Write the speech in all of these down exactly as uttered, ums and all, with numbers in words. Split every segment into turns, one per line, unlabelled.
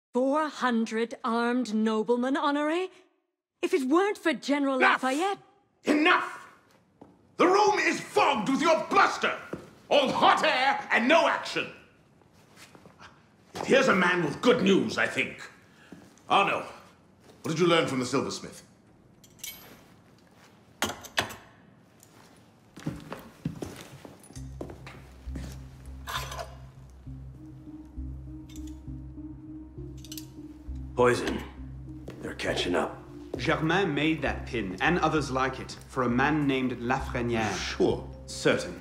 Four hundred armed noblemen, Honoré? If it weren't for General
Enough!
Lafayette...
Enough! The room is fogged with your bluster! All hot air and no action! Here's a man with good news, I think. Arno, what did you learn from the silversmith?
Poison. They're catching up.
Germain made that pin, and others like it, for a man named Lafreniere.
Sure.
Certain.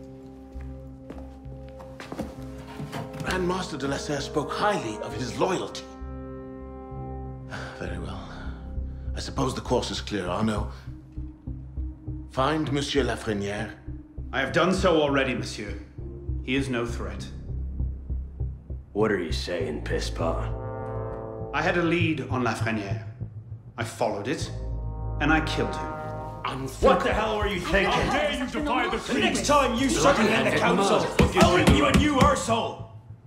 Grand Master de la Serre spoke highly of his loyalty. Very well. I suppose the course is clear, Arno. Find Monsieur Lafreniere.
I have done so already, monsieur. He is no threat.
What are you saying, Pispa?
I had a lead on Lafreniere. I followed it, and I killed him.
What the hell were you thinking?
How dare you defy the
The
king?
next time you circumvent the
at
council,
mud.
I'll ring you a new arsehole!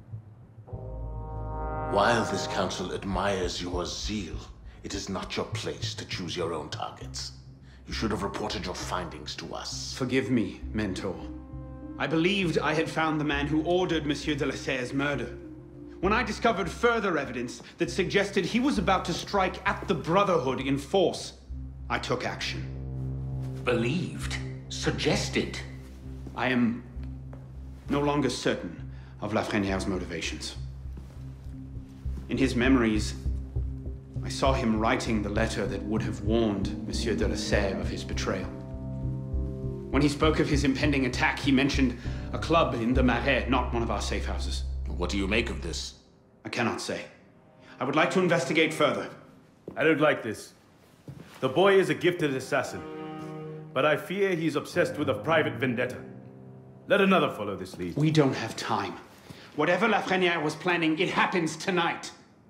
While this council admires your zeal, it is not your place to choose your own targets. You should have reported your findings to us.
Forgive me, Mentor. I believed I had found the man who ordered Monsieur de la Serre's murder. When I discovered further evidence that suggested he was about to strike at the Brotherhood in force, I took action.
Believed? Suggested?
I am no longer certain of Lafreniere's motivations. In his memories, I saw him writing the letter that would have warned Monsieur de la Serre of his betrayal. When he spoke of his impending attack, he mentioned a club in the Marais, not one of our safe houses.
What do you make of this?
I cannot say. I would like to investigate further.
I don't like this. The boy is a gifted assassin, but I fear he's obsessed with a private vendetta. Let another follow this lead.
We don't have time. Whatever Lafreniere was planning, it happens tonight.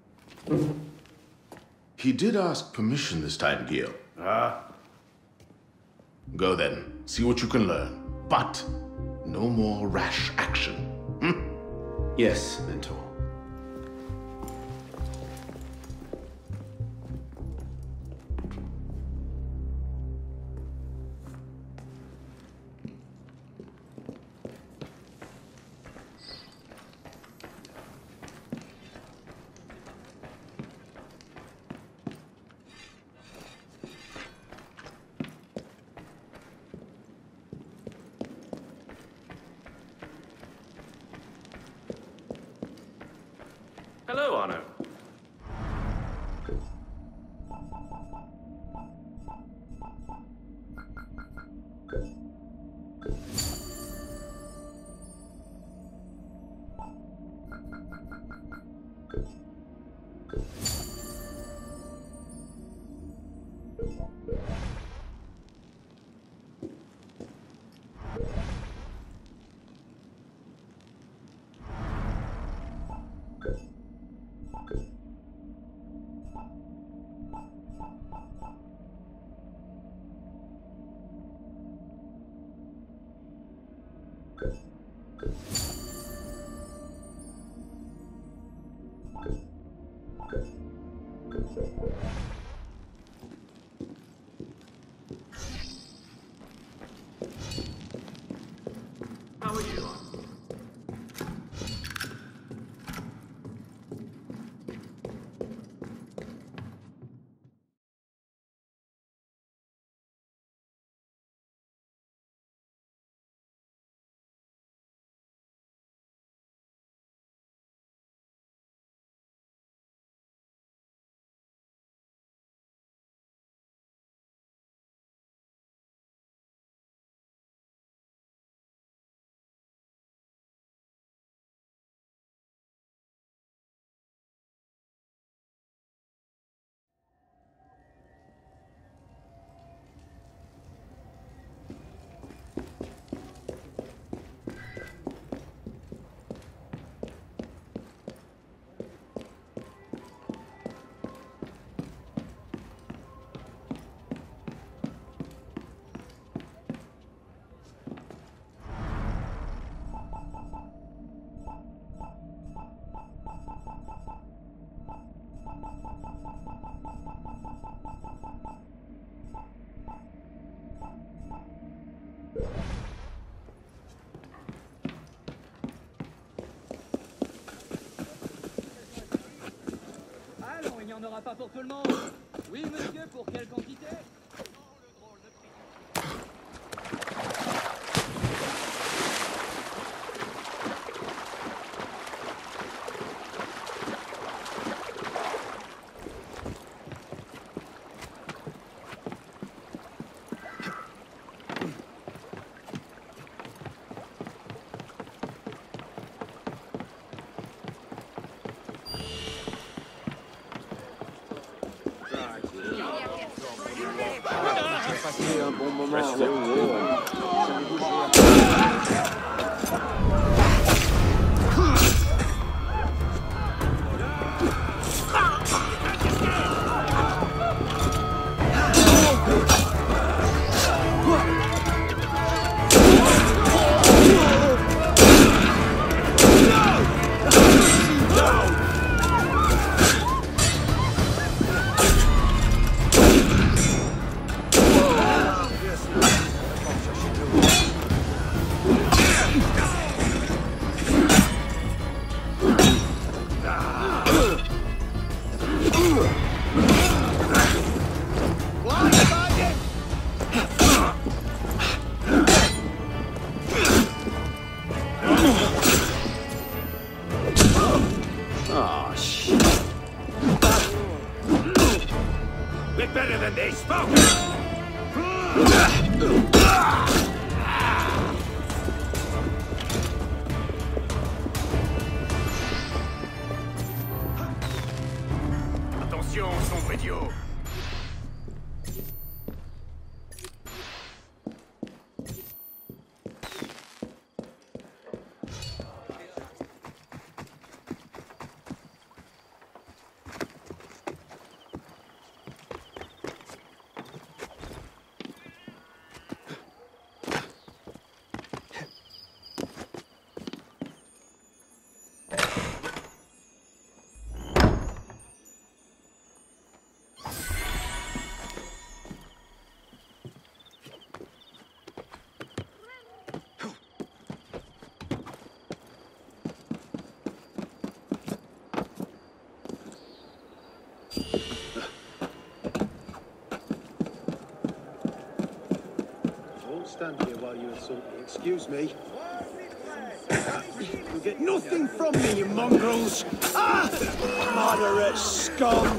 He did ask permission this time, Guillaume.
Ah.
Go then. See what you can learn. But no more rash action. Hmm?
Yes, Mentor.
Hello, Arno. How are you?
aura pas pour tout le monde. Oui, monsieur, pour quelle quantité?
Un bon moment.
Attention, sombre idiot.
Stand here while you insult me. Excuse me. You'll get nothing from me, you mongrels! Ah! Moderate scum!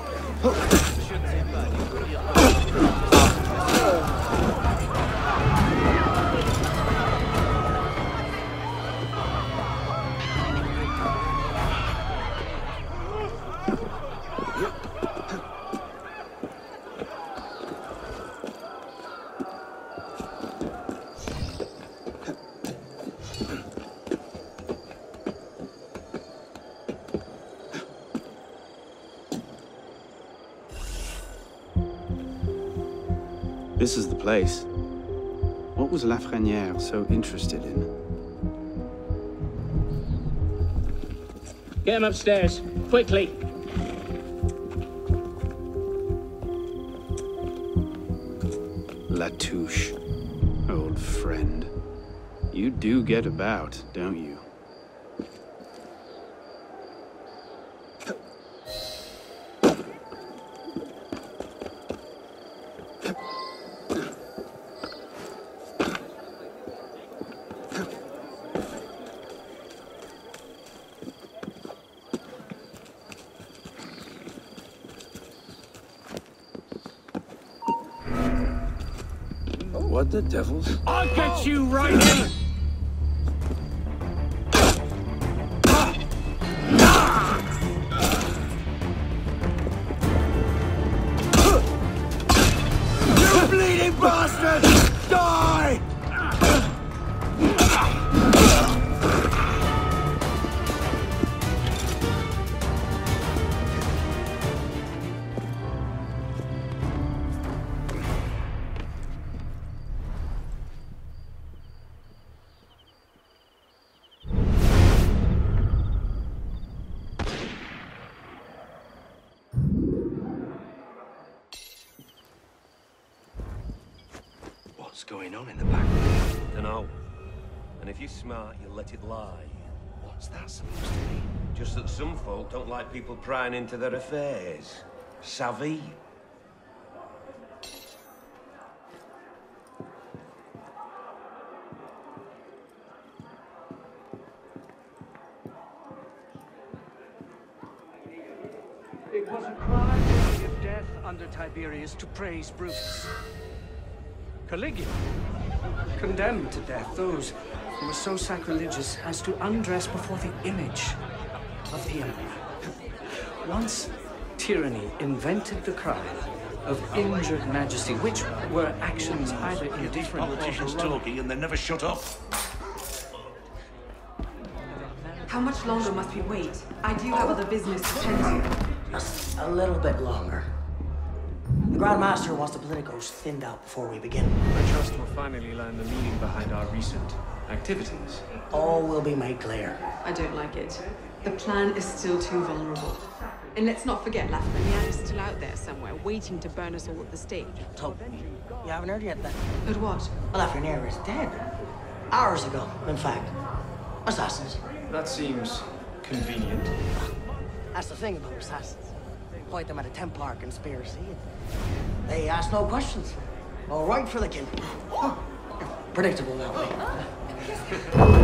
This is the place. What was Lafrenière so interested in?
Get him upstairs, quickly.
Latouche, old friend. You do get about, don't you?
What the devil's?
I'll get you right in!
You bleeding bastard! Die!
What's going on in the back? Dunno. And if you're smart, you'll let it lie. What?
What's that supposed to mean?
Just that some folk don't like people prying into their affairs. Savvy?
It was a crime worthy of death under Tiberius to praise Brutus. Caligula condemned to death those who were so sacrilegious as to undress before the image of the emperor. Once, tyranny invented the crime of injured majesty, which were actions either indifferent
Politicians talking and they never shut up.
How much longer must we wait? I do have other business to tend to.
Just a little bit longer. The Grand Master wants the politicos thinned out before we begin.
I trust we'll finally learn the meaning behind our recent activities.
All will be made clear.
I don't like it. The plan is still too vulnerable. And let's not forget,
Lafreniere is still out there somewhere, waiting to burn us all at the stake.
So, you haven't heard yet then?
But what?
Well, Lafreniere is dead. Hours ago, in fact. Assassins.
That seems convenient.
That's the thing about assassins. Point them at a Templar conspiracy. They ask no questions. All right for the kill. Predictable now.